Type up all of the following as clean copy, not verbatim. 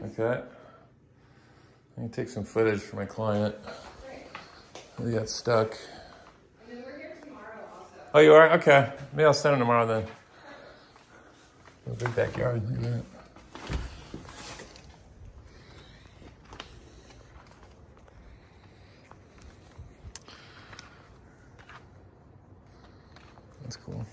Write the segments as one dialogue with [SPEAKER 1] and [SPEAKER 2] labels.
[SPEAKER 1] Okay. I'm gonna take some footage for my client. He got stuck.
[SPEAKER 2] And then we're here tomorrow also.
[SPEAKER 1] Oh, you are? Okay. Maybe I'll send him tomorrow then. A big backyard. Look at that. That's cool.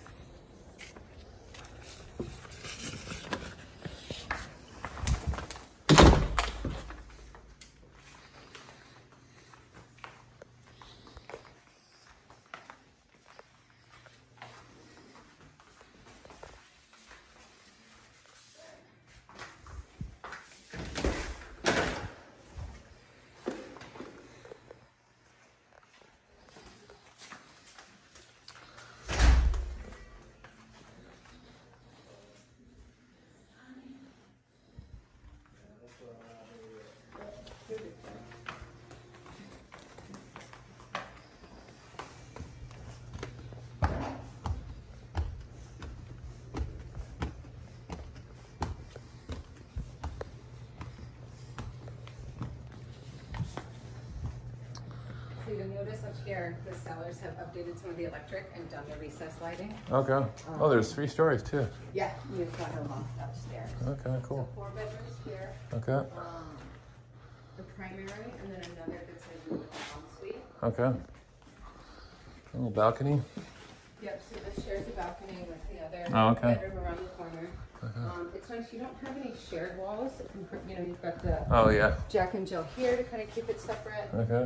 [SPEAKER 2] So you'll notice up here, the sellers have updated some of the electric and done the recessed lighting.
[SPEAKER 1] Okay. Oh, there's 3 stories too.
[SPEAKER 2] Yeah, we've got a loft upstairs.
[SPEAKER 1] Okay, cool.
[SPEAKER 2] So 4 bedrooms here.
[SPEAKER 1] Okay.
[SPEAKER 2] The primary, and then another good size room with an ensuite.
[SPEAKER 1] Okay. A little balcony.
[SPEAKER 2] Yep, so this shares a balcony with the other bedroom around the corner. It's nice, you don't have any shared walls. You know, you've got the
[SPEAKER 1] Oh, yeah.
[SPEAKER 2] Jack and Jill here to kind of keep it separate.
[SPEAKER 1] Okay.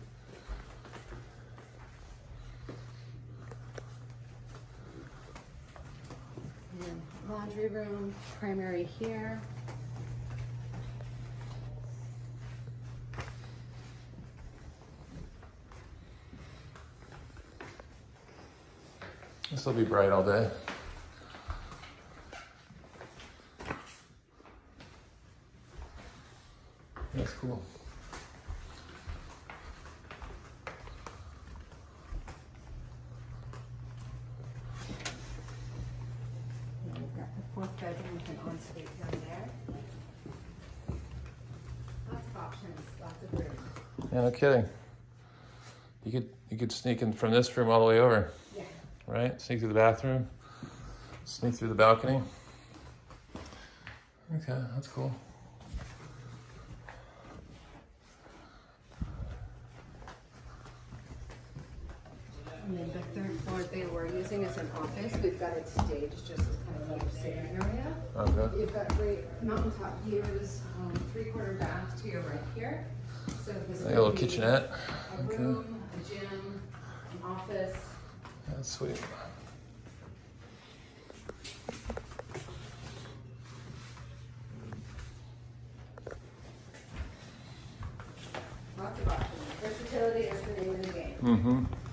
[SPEAKER 2] And then laundry room, primary here.
[SPEAKER 1] This will be bright all day. That's cool.
[SPEAKER 2] And we've got the 4th bedroom with an ensuite here and there. Lots of options, lots of room.
[SPEAKER 1] Yeah, no kidding. You could sneak in from this room all the way over.
[SPEAKER 2] Yeah.
[SPEAKER 1] Right? Sneak through the bathroom, sneak through the balcony. Okay, that's cool.
[SPEAKER 2] And then the 3rd floor they were using as an office. We've got it staged just as kind of like a sitting area.
[SPEAKER 1] Okay.
[SPEAKER 2] You've got great mountaintop views, 3/4 bath to your right here. So this
[SPEAKER 1] A little kitchenette.
[SPEAKER 2] A room, a gym, an office.
[SPEAKER 1] That's sweet.
[SPEAKER 2] Lots of options. Versatility is the name of the game.
[SPEAKER 1] Mm-hmm.